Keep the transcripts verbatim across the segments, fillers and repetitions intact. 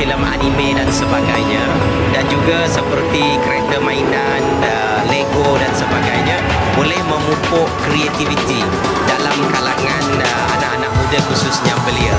filem anime dan sebagainya, dan juga seperti kereta mainan, uh, Lego dan sebagainya, boleh memupuk kreativiti dalam kalangan uh, anak-anak muda khususnya belia.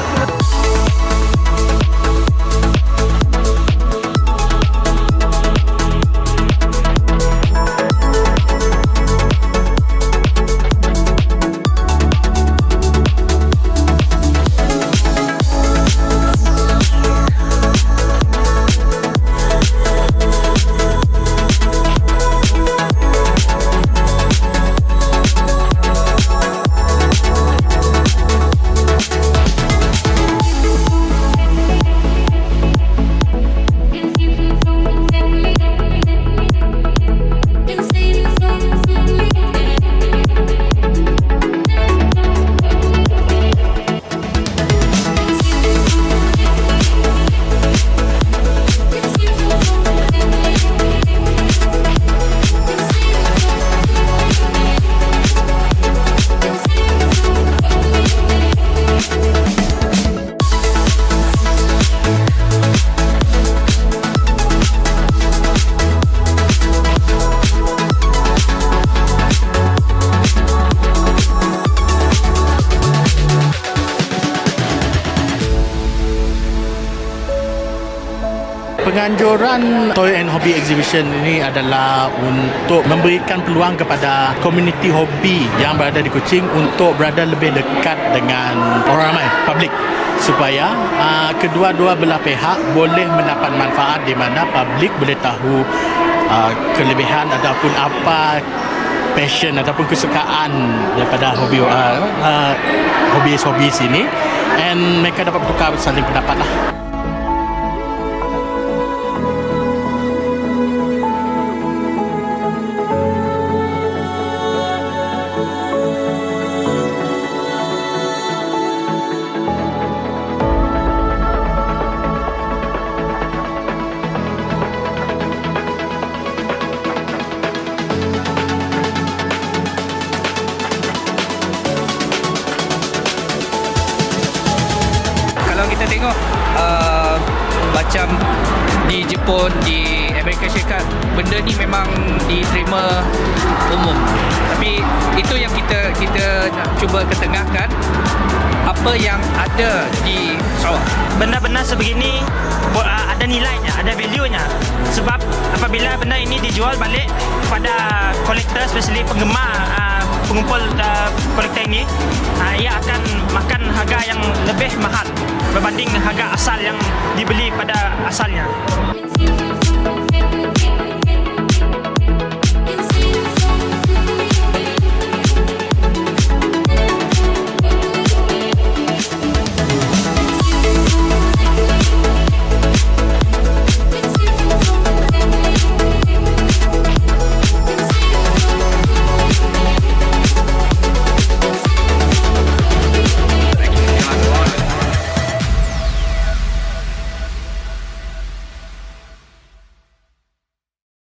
Penganjuran Toy and Hobby Exhibition ini adalah untuk memberikan peluang kepada komuniti hobi yang berada di Kuching untuk berada lebih dekat dengan orang ramai, publik, supaya uh, kedua-dua belah pihak boleh mendapat manfaat di mana publik boleh tahu uh, kelebihan ataupun apa passion ataupun kesukaan daripada hobi uh, uh, hobis-hobis ini, and mereka dapat bertukar saling pendapat lah. Kita tengok uh, macam di Jepun, di Amerika Syarikat, benda ni memang diterima umum. Tapi itu yang kita kita nak cuba ketengahkan apa yang ada di Sarawak. Benda-benda sebegini ada nilainya, ada value-nya. Sebab apabila benda ini dijual balik kepada kolektor, especially penggemar, uh, pengumpul uh, kolektor ini, uh, ia akan makan harga yang lebih mahal berbanding harga asal yang dibeli pada asalnya.